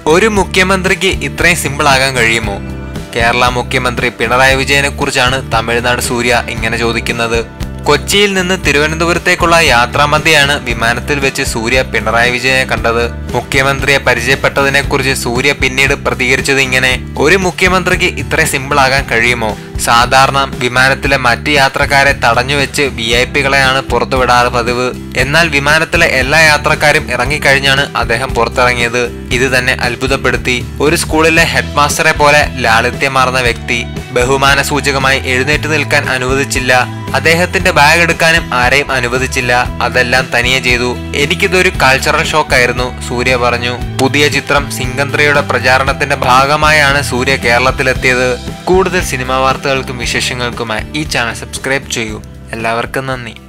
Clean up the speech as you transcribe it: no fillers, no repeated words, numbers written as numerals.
ഒരു മുഖ്യമന്ത്രിക്ക് ഇത്രയും സിമ്പിൾ ആകാൻ കഴിയുമോ? കേരള മുഖ്യമന്ത്രി പിണറായി വിജയനെ കുറിച്ചാണ് തമിഴ്നാട് സൂര്യ ഇങ്ങനെ ചോദിക്കുന്നത്. കൊച്ചിയിൽ നിന്ന് തിരുവനന്തപുരത്തേക്കുള്ള യാത്രാമധ്യയാണ് വിമാനത്തിൽ വെച്ച് സൂര്യ പിണറായി വിജയനെ കണ്ടത്. മുഖ്യമന്ത്രിയെ പരിചയപ്പെട്ടതിനെ കുറിച്ച് സൂര്യ പിന്നീട് പ്രതികരിച്ചത് ഇങ്ങനെ: ഒരു മുഖ്യമന്ത്രിക്ക് ഇത്ര സിമ്പിൾ ആകാൻ കഴിയുമോ? സാധാരണ വിമാനത്തിലെ മറ്റ് യാത്രക്കാരെ തടഞ്ഞുവെച്ച് VIP-കളെയാണ് പുറത്തുവിടാറ് പതിവ്. എന്നാൽ വിമാനത്തിലെ എല്ലാ യാത്രക്കാരും ഇറങ്ങിക്കഴിഞ്ഞാണ് അദ്ദേഹം പുറത്തിറങ്ങിയത്. ഇത് തന്നെ അത്ഭുതപ്പെടുത്തി. ഒരു സ്കൂളിലെ ഹെഡ് മാസ്റ്ററെ പോലെ ലാളിത്യമാർന്ന വ്യക്തി. ബഹുമാന സൂചകമായി എഴുന്നേറ്റ് നിൽക്കാൻ അനുവദിച്ചില്ല. അദ്ദേഹത്തിന്റെ ബാഗ് എടുക്കാനും ആരെയും അനുവദിച്ചില്ല. അതെല്ലാം തനിയെ ചെയ്തു. എനിക്കിതൊരു കൾച്ചറൽ ഷോക്കായിരുന്നു, സൂര്യ പറഞ്ഞു. പുതിയ ചിത്രം സിംഗം 3യുടെ പ്രചാരണത്തിന്റെ ഭാഗമായാണ് സൂര്യ കേരളത്തിലെത്തിയത്. കൂടുതൽ സിനിമാ വാർത്തകൾക്കും വിശേഷങ്ങൾക്കുമായി ഈ ചാനൽ സബ്സ്ക്രൈബ് ചെയ്യൂ. എല്ലാവർക്കും നന്ദി.